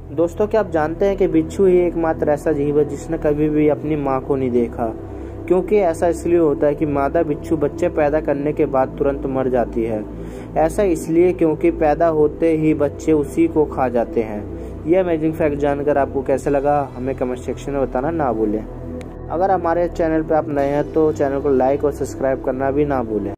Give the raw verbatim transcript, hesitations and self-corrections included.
दोस्तों, क्या आप जानते हैं कि बिच्छू ही एकमात्र ऐसा जीव है जिसने कभी भी अपनी मां को नहीं देखा। क्योंकि ऐसा इसलिए होता है कि मादा बिच्छू बच्चे पैदा करने के बाद तुरंत मर जाती है। ऐसा इसलिए क्योंकि पैदा होते ही बच्चे उसी को खा जाते हैं। यह अमेजिंग फैक्ट जानकर आपको कैसा लगा हमें कमेंट सेक्शन में बताना ना भूलें। अगर हमारे चैनल पर आप नए हैं तो चैनल को लाइक और सब्सक्राइब करना भी ना भूलें।